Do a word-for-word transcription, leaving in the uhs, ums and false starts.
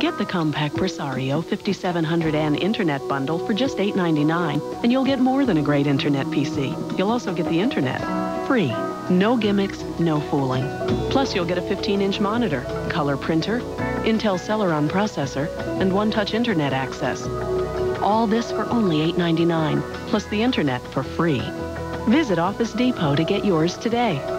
Get the Compaq Presario fifty-seven hundred N Internet Bundle for just eight ninety-nine, and you'll get more than a great Internet P C. You'll also get the Internet. Free. No gimmicks, no fooling. Plus, you'll get a fifteen inch monitor, color printer, Intel Celeron processor, and one-touch Internet access. All this for only eight ninety-nine, plus the Internet for free. Visit Office Depot to get yours today.